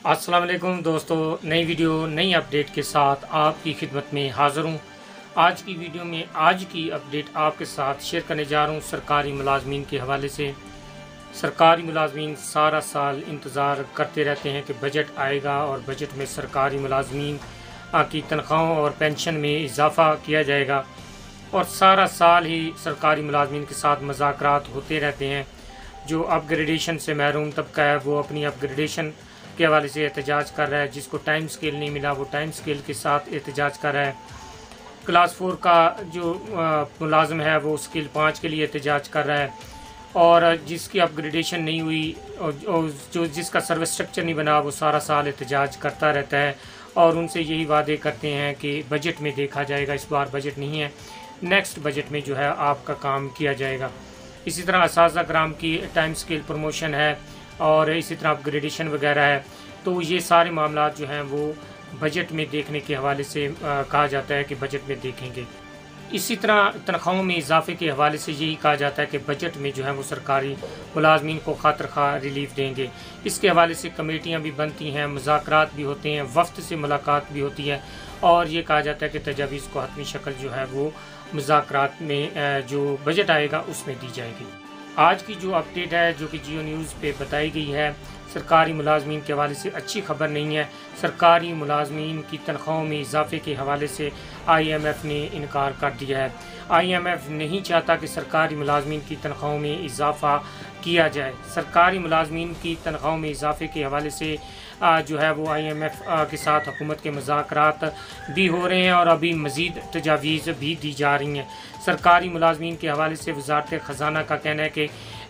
अस्सलाम वालेकुम दोस्तों, नई वीडियो नई अपडेट के साथ आपकी खिदमत में हाज़िर हूँ। आज की वीडियो में आज की अपडेट आपके साथ शेयर करने जा रहा हूँ सरकारी मुलाजमीन के हवाले से। सरकारी मुलाजमीन सारा साल इंतज़ार करते रहते हैं कि बजट आएगा और बजट में सरकारी मुलाजमीन की तनख्वाहों और पेंशन में इजाफ़ा किया जाएगा और सारा साल ही सरकारी मुलाजमीन के साथ मुज़ाकरात होते रहते हैं। जो अपग्रेडेशन से महरूम तबका है वो अपनी अपग्रेडेशन के हवाले से एहतजाज कर रहा है। जिसको टाइम स्केल नहीं मिला वो टाइम स्केल के साथ एहतजाज कर रहा है। क्लास 4 का जो मुलाजम है वो स्केल 5 के लिए एहतजाज कर रहा है और जिसकी अपग्रेडेशन नहीं हुई और जो जिसका सर्विस स्ट्रक्चर नहीं बना वो सारा साल एहतजाज करता रहता है और उनसे यही वादे करते हैं कि बजट में देखा जाएगा। इस बार बजट नहीं है, नेक्स्ट बजट में जो है आपका काम किया जाएगा। इसी तरह असातिज़ा कराम की टाइम स्केल प्रमोशन है और इसी तरह अपग्रेडेशन वगैरह है। तो ये सारे मामला जो हैं वो बजट में देखने के हवाले से कहा जाता है कि बजट में देखेंगे। इसी तरह तनख्वाहों में इजाफे के हवाले से यही कहा जाता है कि बजट में जो है वो सरकारी मुलाजमीन को खातिर खा रिलीफ देंगे। इसके हवाले से कमेटियाँ भी बनती हैं, मुज़ाकरात भी होते हैं, वफ्द से मुलाकात भी होती है और ये कहा जाता है कि तजावीज़ को हतमी शक्ल जो है वो मुज़ाकरात में जो बजट आएगा उसमें दी जाएगी। आज की जो अपडेट है जो कि जियो न्यूज़ पे बताई गई है, सरकारी मुलाजमीन के हवाले से अच्छी खबर नहीं है। सरकारी मुलाजमीन की तनख्वाहों में इजाफे के हवाले से IMF ने इनकार कर दिया है। IMF नहीं चाहता कि सरकारी मुलाजमीन की तनख्वाहों में इजाफा किया जाए। सरकारी मुलाजमीन की तनख्वाहों में इजाफे के हवाले से जो है वो IMF के साथ हुकूमत के मुज़ाकरात भी हो रहे हैं और अभी मज़ीद तजावीज़ भी दी जा रही हैं। सरकारी मुलाजमीन के हवाले से वज़ारत ख़ज़ाना का कहना है कि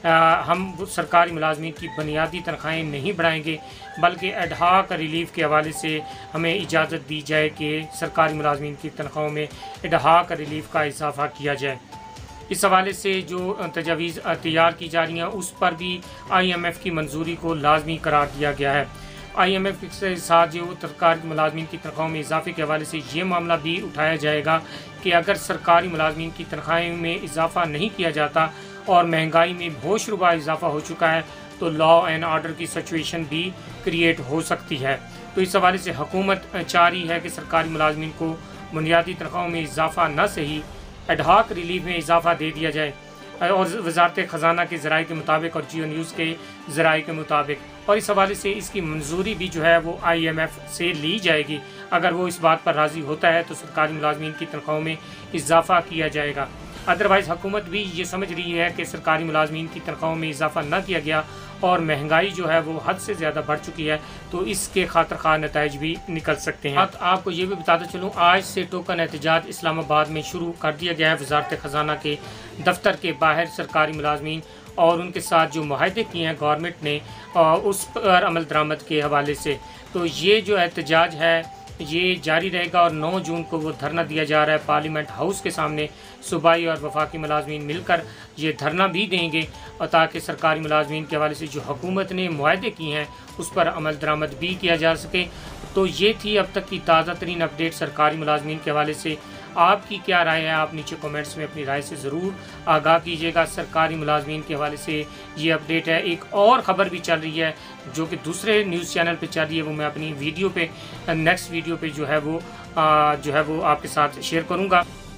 हम सरकारी मुलाजमीन की बुनियादी तनख्वाहें नहीं बढ़ाएंगे बल्कि एडहाक रिलीफ के हवाले से हमें इजाज़त दी जाए कि सरकारी मुलाजमीन की तनख्वाहों में एडहाक रिलीफ का इजाफ़ा किया जाए। इस हवाले से जो तजावीज़ तैयार की जा रही हैं उस पर भी IMF की मंजूरी को लाजमी करार दिया गया है। IMF के साथ जो सरकारी मुलाजमीन की तनख्वाहों में इजाफे के हवाले से ये मामला भी उठाया जाएगा कि अगर सरकारी मुलाजमीन की तनख्वाहों में इजाफा नहीं किया जाता और महंगाई में होशरुबा इजाफा हो चुका है तो लॉ एंड ऑर्डर की सिचुएशन भी क्रिएट हो सकती है। तो इस हवाले से हुकूमत चाह रही है कि सरकारी मुलाजमीन को बुनियादी तनख्वाहों में इजाफा न सही एडहाक रिलीफ में इजाफा दे दिया जाए और वज़ारत ख़ज़ाना के ज़राए के मुताबिक और जियो न्यूज़ के ज़राए के मुताबिक, और इस हवाले से इसकी मंजूरी भी जो है वो IMF से ली जाएगी। अगर वो इस बात पर राज़ी होता है तो सरकारी मुलाजमीन की तनख्वाहों में इजाफ़ा किया जाएगा। अदरवाइज़ हुकूमत भी ये समझ रही है कि सरकारी मुलाजमीन की तनख्वाहों में इजाफ़ा न किया गया और महंगाई जो है वो हद से ज़्यादा बढ़ चुकी है तो इसके खातिर खा नताइज भी निकल सकते हैं। आपको ये भी बताते चलूँ, आज से टोकन एहतजाज इस्लामाबाद में शुरू कर दिया गया है। वज़ारत ख़ज़ाना के दफ्तर के बाहर सरकारी मुलाजमीन और उनके साथ जो मुआहदे किए हैं गवर्नमेंट ने उस पर अमल दरामद के हवाले से, तो ये जो एहतजाज है ये जारी रहेगा और 9 जून को वो धरना दिया जा रहा है पार्लियामेंट हाउस के सामने। सूबाई और वफाकी मुलाजमीन मिलकर ये धरना भी देंगे और ताकि सरकारी मुलाजमीन के हवाले से जो हुकूमत ने मुआहदे किए हैं उस पर अमल दरामद भी किया जा सके। तो ये थी अब तक की ताज़ा तरीन अपडेट सरकारी मुलाजमीन के हवाले से। आपकी क्या राय है? आप नीचे कमेंट्स में अपनी राय से ज़रूर आगाह कीजिएगा। सरकारी मुलाजमीन के हवाले से ये अपडेट है। एक और ख़बर भी चल रही है जो कि दूसरे न्यूज़ चैनल पे चल रही है, वो मैं अपनी वीडियो पे नेक्स्ट वीडियो पे जो है वो आपके साथ शेयर करूँगा।